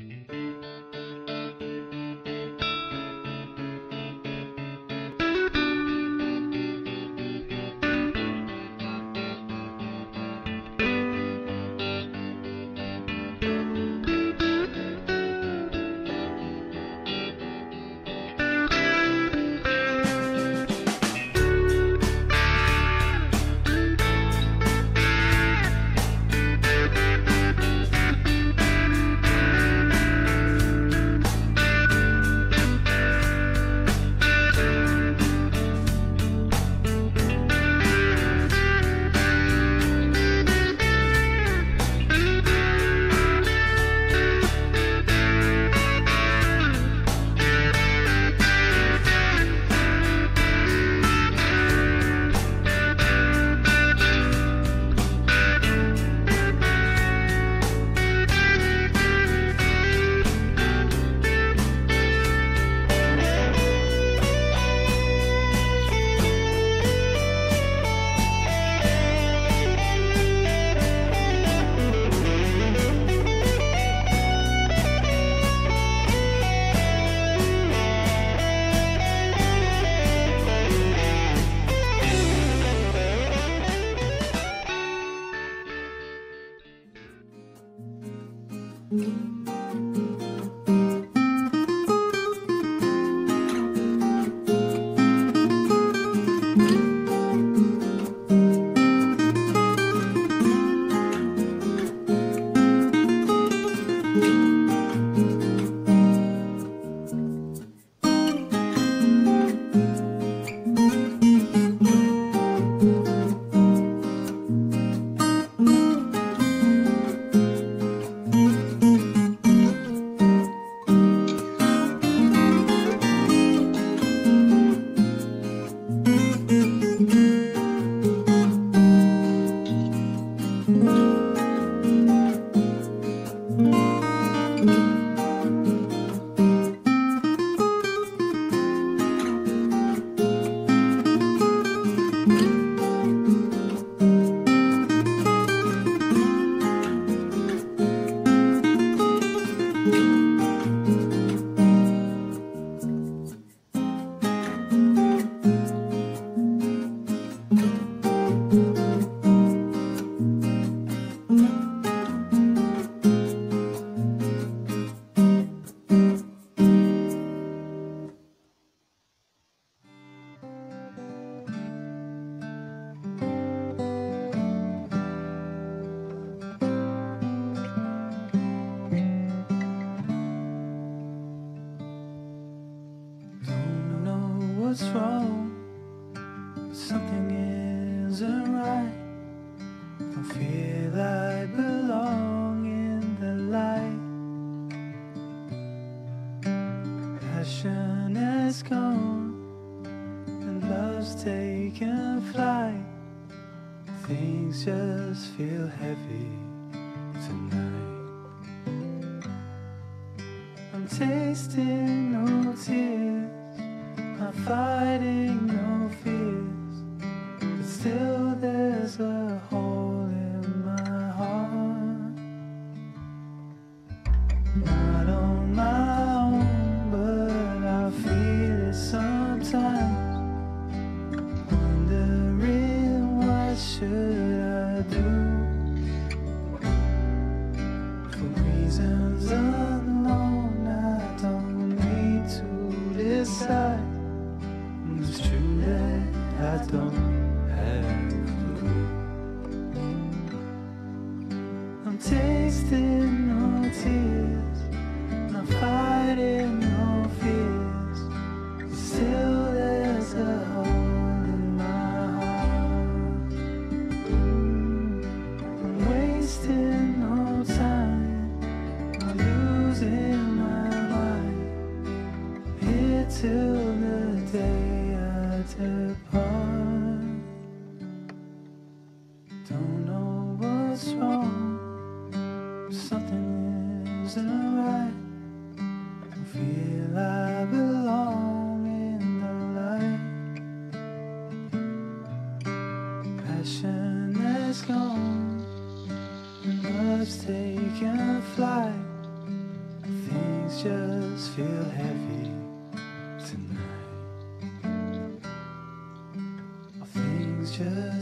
What's wrong? Something isn't right. Don't feel I belong in the light. Passion has gone and love's taken flight. Things just feel heavy tonight. I'm tasting no tears, not fighting no fears, but still there's a hole in my heart. Not on my own, but I feel it sometimes, wondering what should I do. For reasons unknown, I don't need to decide. It's true that I don't have a clue. I'm tasting no tears, not fighting no fears, but still there's a hole in my heart. I'm wasting no time, I'm losing my mind, here till the day depart. Don't know what's wrong, something isn't right. Don't feel I belong in the light. Passion has gone and love's taken flight. things just feel heavy tonight. Things just